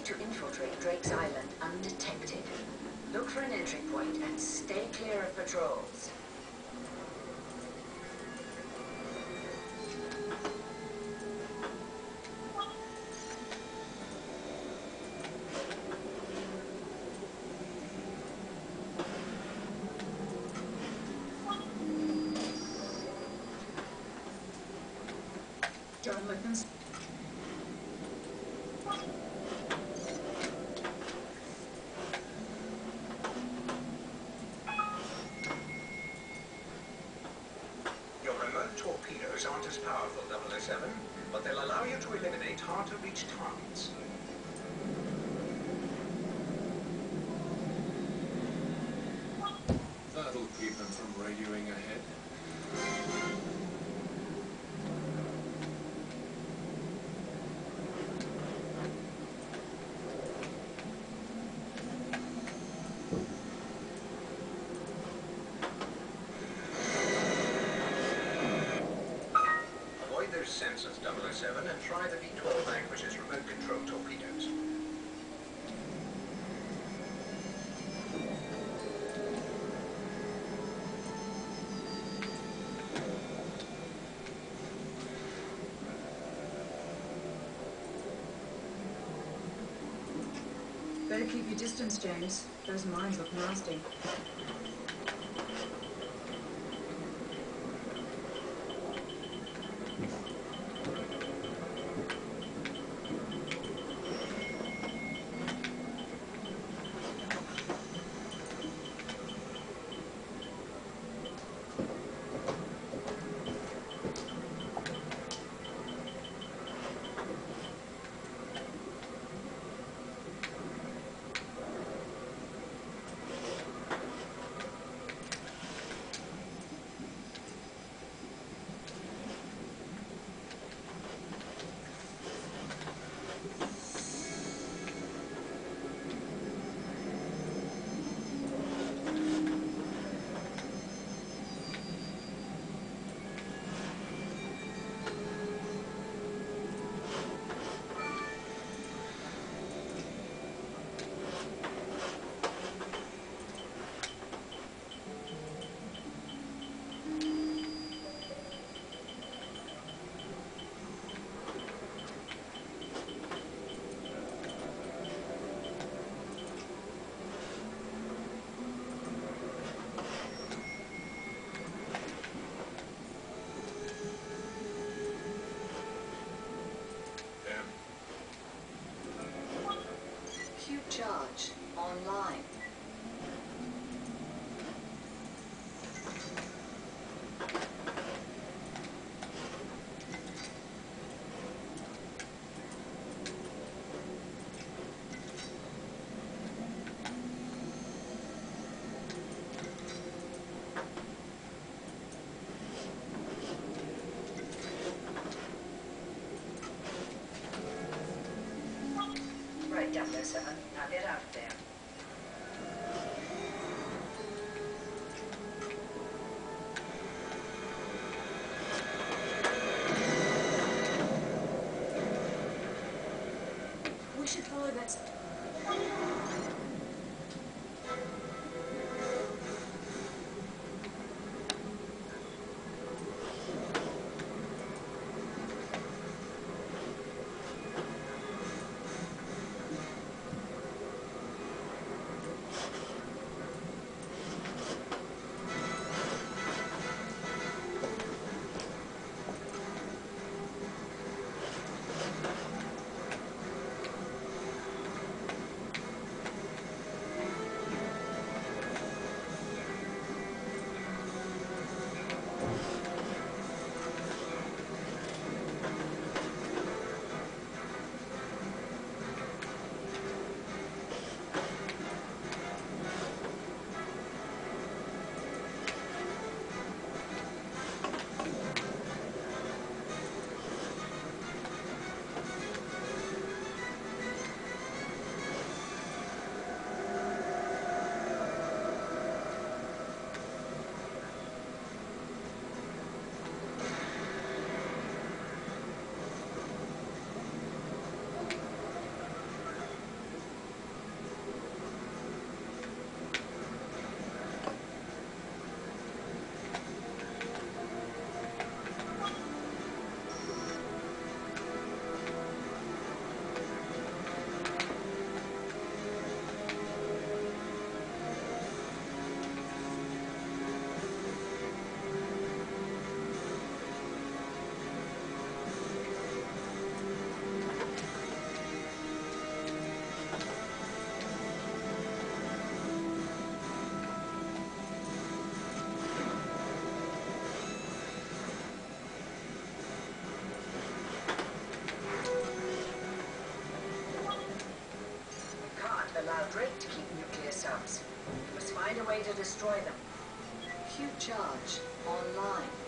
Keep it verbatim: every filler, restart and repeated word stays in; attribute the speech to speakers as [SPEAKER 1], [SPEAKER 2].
[SPEAKER 1] to infiltrate Drake's Island undetected. Look for an entry point and stay clear of patrols.
[SPEAKER 2] John Lippens.
[SPEAKER 3] Your remote torpedoes aren't as powerful, double oh seven, but they'll allow you to eliminate hard-to-reach targets.
[SPEAKER 4] That'll keep them from radioing ahead.
[SPEAKER 3] Avoid those sensors, double oh seven, and try the V twelve Vanquish's remote-control torpedoes.
[SPEAKER 2] Better keep your distance, James. Those mines look nasty.
[SPEAKER 1] Charge online. Right, double oh seven. Now get out of there.
[SPEAKER 2] We should follow that.
[SPEAKER 1] allow Drake to keep nuclear subs. We must find a way to destroy them. Q charge online.